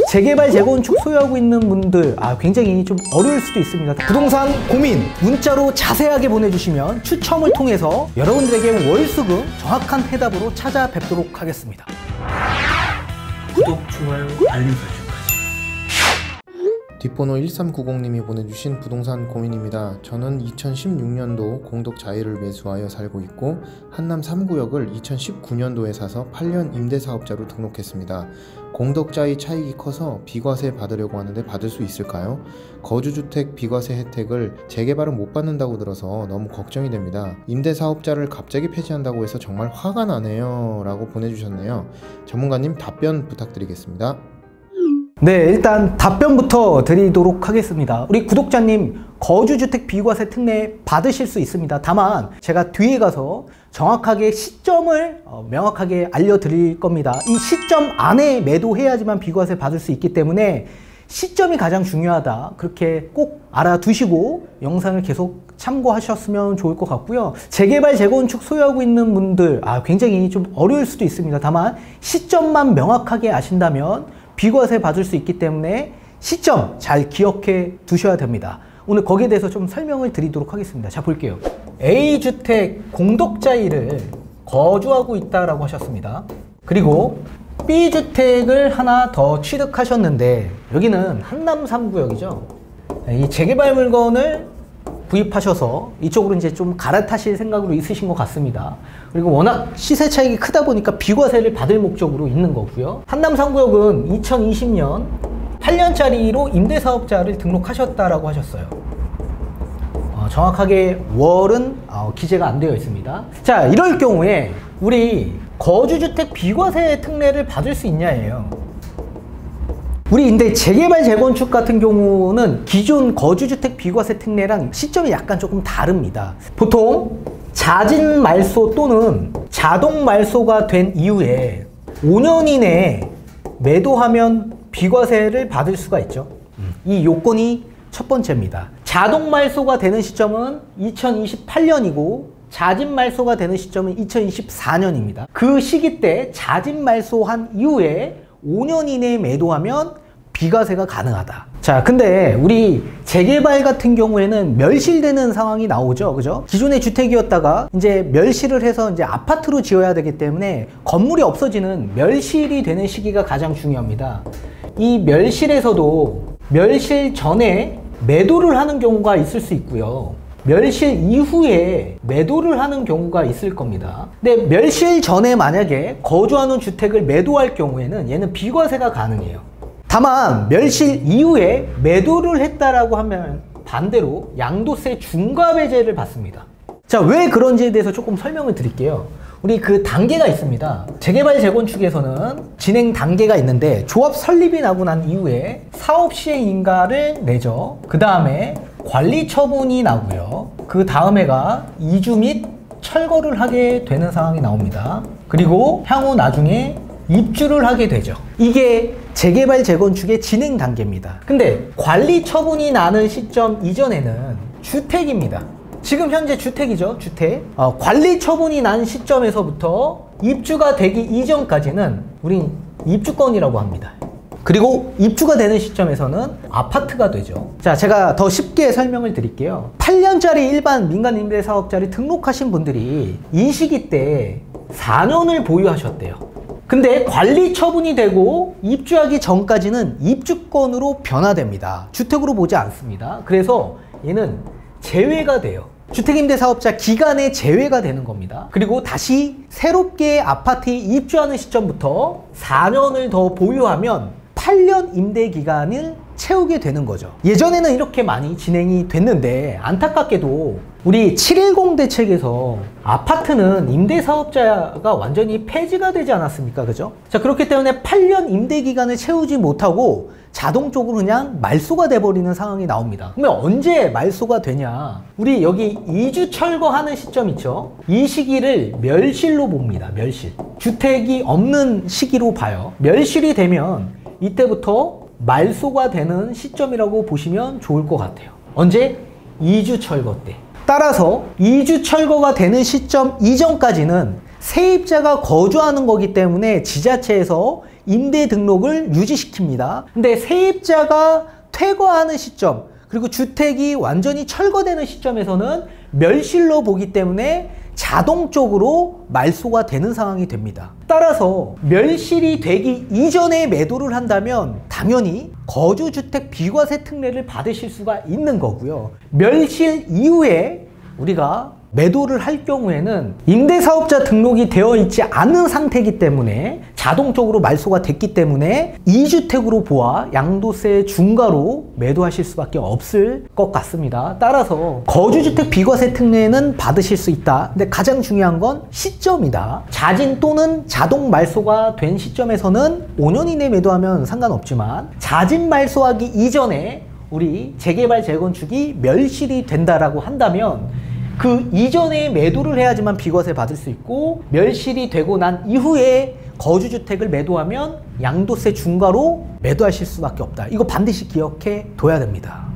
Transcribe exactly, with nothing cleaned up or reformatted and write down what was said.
재개발, 재건축 소유하고 있는 분들 아 굉장히 좀 어려울 수도 있습니다. 부동산 고민 문자로 자세하게 보내주시면 추첨을 통해서 여러분들에게 월수금 정확한 해답으로 찾아뵙도록 하겠습니다. 구독, 좋아요, 알림 설정까지. 뒷번호 일삼구공님이 보내주신 부동산 고민입니다. 저는 이천십육년도 공덕자이를 매수하여 살고 있고 한남 삼 구역을 이천십구년도에 사서 팔 년 임대사업자로 등록했습니다. 공덕자이 차익이 커서 비과세 받으려고 하는데 받을 수 있을까요? 거주주택 비과세 혜택을 재개발은 못 받는다고 들어서 너무 걱정이 됩니다. 임대사업자를 갑자기 폐지한다고 해서 정말 화가 나네요 라고 보내주셨네요. 전문가님 답변 부탁드리겠습니다. 네, 일단 답변부터 드리도록 하겠습니다. 우리 구독자님 거주주택 비과세 특례 받으실 수 있습니다. 다만 제가 뒤에 가서 정확하게 시점을 어, 명확하게 알려드릴 겁니다. 이 시점 안에 매도해야지만 비과세 받을 수 있기 때문에 시점이 가장 중요하다. 그렇게 꼭 알아두시고 영상을 계속 참고하셨으면 좋을 것 같고요. 재개발, 재건축 소유하고 있는 분들 아 굉장히 좀 어려울 수도 있습니다. 다만 시점만 명확하게 아신다면 비과세 받을 수 있기 때문에 시점 잘 기억해 두셔야 됩니다. 오늘 거기에 대해서 좀 설명을 드리도록 하겠습니다. 자, 볼게요. A주택 공덕자이를 거주하고 있다라고 하셨습니다. 그리고 B주택을 하나 더 취득하셨는데 여기는 한남 삼 구역이죠. 이 재개발 물건을 구입하셔서 이쪽으로 이제 좀 갈아타실 생각으로 있으신 것 같습니다. 그리고 워낙 시세 차익이 크다 보니까 비과세를 받을 목적으로 있는 거고요. 한남 삼 구역은 이천이십년 팔 년짜리로 임대사업자를 등록하셨다라고 하셨어요. 어, 정확하게 월은 어, 기재가 안 되어 있습니다. 자, 이럴 경우에 우리 거주주택 비과세 특례를 받을 수 있냐예요. 우리 근데 재개발, 재건축 같은 경우는 기존 거주주택 비과세 특례랑 시점이 약간 조금 다릅니다. 보통 자진 말소 또는 자동 말소가 된 이후에 오 년 이내에 매도하면 비과세를 받을 수가 있죠. 이 요건이 첫 번째입니다. 자동 말소가 되는 시점은 이천이십팔년이고 자진 말소가 되는 시점은 이천이십사년입니다. 그 시기 때 자진 말소한 이후에 오 년 이내에 매도하면 비과세가 가능하다. 자, 근데 우리 재개발 같은 경우에는 멸실되는 상황이 나오죠. 그죠? 기존의 주택이었다가 이제 멸실을 해서 이제 아파트로 지어야 되기 때문에 건물이 없어지는 멸실이 되는 시기가 가장 중요합니다. 이 멸실에서도 멸실 전에 매도를 하는 경우가 있을 수 있고요. 멸실 이후에 매도를 하는 경우가 있을 겁니다. 근데 멸실 전에 만약에 거주하는 주택을 매도할 경우에는 얘는 비과세가 가능해요. 다만 멸실 이후에 매도를 했다라고 하면 반대로 양도세 중과배제를 받습니다. 자, 왜 그런지에 대해서 조금 설명을 드릴게요. 우리 그 단계가 있습니다. 재개발, 재건축에서는 진행 단계가 있는데 조합 설립이 나고 난 이후에 사업 시행 인가를 내죠. 그 다음에 관리 처분이 나고요. 그 다음에가 이주 및 철거를 하게 되는 상황이 나옵니다. 그리고 향후 나중에 입주를 하게 되죠. 이게 재개발, 재건축의 진행 단계입니다. 근데 관리 처분이 나는 시점 이전에는 주택입니다. 지금 현재 주택이죠. 주택. 어, 관리 처분이 난 시점에서부터 입주가 되기 이전까지는 우린 입주권이라고 합니다. 그리고 입주가 되는 시점에서는 아파트가 되죠. 자, 제가 더 쉽게 설명을 드릴게요. 팔 년짜리 일반 민간 임대사업자를 등록하신 분들이 이 시기 때 사 년을 보유하셨대요. 근데 관리 처분이 되고 입주하기 전까지는 입주권으로 변화됩니다. 주택으로 보지 않습니다. 그래서 얘는 제외가 돼요. 주택임대사업자 기간에 제외가 되는 겁니다. 그리고 다시 새롭게 아파트에 입주하는 시점부터 사 년을 더 보유하면 팔 년 임대 기간을 채우게 되는 거죠. 예전에는 이렇게 많이 진행이 됐는데 안타깝게도 우리 칠일공 대책에서 아파트는 임대사업자가 완전히 폐지가 되지 않았습니까? 그죠? 자, 그렇기 때문에 팔 년 임대 기간을 채우지 못하고 자동적으로 그냥 말소가 돼버리는 상황이 나옵니다. 그러면 언제 말소가 되냐? 우리 여기 이주 철거하는 시점 있죠? 이 시기를 멸실로 봅니다. 멸실. 주택이 없는 시기로 봐요. 멸실이 되면 이때부터 말소가 되는 시점이라고 보시면 좋을 것 같아요. 언제? 이주 철거 때. 따라서 이주 철거가 되는 시점 이전까지는 세입자가 거주하는 거기 때문에 지자체에서 임대 등록을 유지시킵니다. 근데 세입자가 퇴거하는 시점, 그리고 주택이 완전히 철거되는 시점에서는 멸실로 보기 때문에 자동적으로 말소가 되는 상황이 됩니다. 따라서 멸실이 되기 이전에 매도를 한다면 당연히 거주주택 비과세 특례를 받으실 수가 있는 거고요. 멸실 이후에 우리가 매도를 할 경우에는 임대사업자 등록이 되어 있지 않은 상태이기 때문에 자동적으로 말소가 됐기 때문에 이 주택으로 보아 양도세 중과로 매도하실 수밖에 없을 것 같습니다. 따라서 거주주택 비과세 특례는 받으실 수 있다. 근데 가장 중요한 건 시점이다. 자진 또는 자동 말소가 된 시점에서는 오 년 이내 매도하면 상관없지만 자진 말소하기 이전에 우리 재개발 재건축이 멸실이 된다라고 한다면 그 이전에 매도를 해야지만 비과세 받을 수 있고, 멸실이 되고 난 이후에 거주주택을 매도하면 양도세 중과로 매도하실 수밖에 없다. 이거 반드시 기억해 둬야 됩니다.